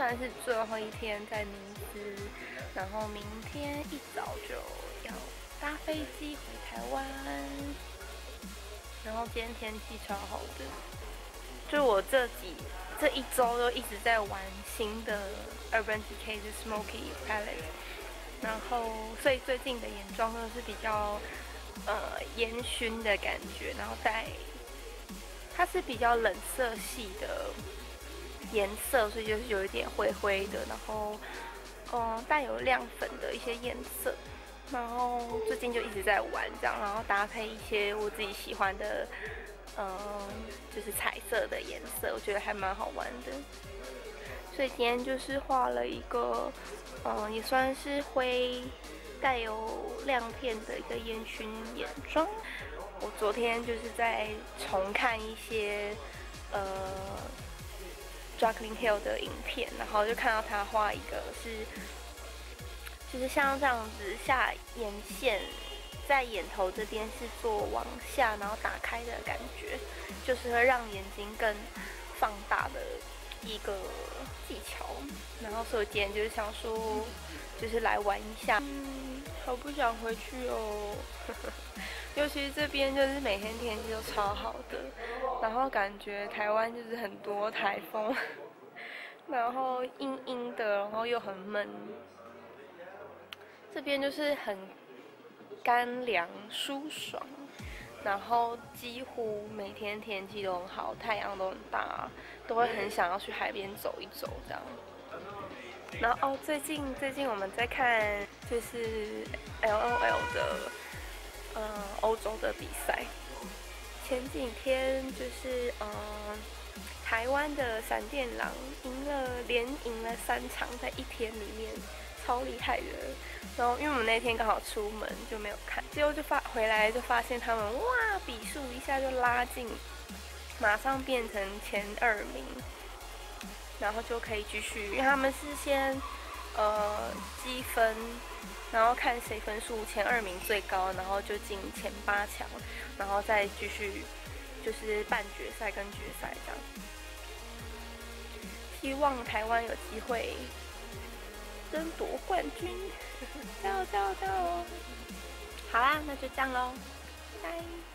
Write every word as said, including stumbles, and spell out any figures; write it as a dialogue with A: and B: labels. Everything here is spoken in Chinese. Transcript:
A: 算是最后一天在尼斯，然后明天一早就要搭飞机回台湾。然后今天天气超好的，就我这几这一周都一直在玩新的 Urban Decay 的 Smoky Palette， 然后所以最近的眼妆都是比较呃烟熏的感觉，然后带它是比较冷色系的颜色，所以就是有一点灰灰的，然后嗯带有亮粉的一些颜色。然后最近就一直在玩这样，然后搭配一些我自己喜欢的，嗯，就是彩色的颜色，我觉得还蛮好玩的。所以今天就是画了一个，嗯，也算是灰带有亮片的一个烟熏眼妆。我昨天就是在重看一些，呃 Jaclyn Hill 的影片，然后就看到他画一个是。就是像这样子下眼线，在眼头这边是做往下，然后打开的感觉，就是会让眼睛更放大的一个技巧。然后所以今天就是想说，就是来玩一下。嗯，好不想回去哦。尤其是这边就是每天天气都超好的，然后感觉台湾就是很多台风，然后阴阴的，然后又很闷。这边就是很干凉舒爽，然后几乎每天天气都很好，太阳都很大，都会很想要去海边走一走这样。然后哦，最近最近我们在看就是 L O L 的嗯欧洲的比赛，前几天就是嗯台湾的闪电狼赢了连赢了三场，在一天里面。超厉害的，然后因为我们那天刚好出门就没有看，结果就发回来就发现他们哇比数一下就拉近，马上变成前二名，然后就可以继续，因为他们是先呃积分，然后看谁分数前二名最高，然后就进前八强，然后再继续就是半决赛跟决赛这样。希望台湾有机会。争夺冠军，加油加油加油！好啦，那就这样喽，拜拜。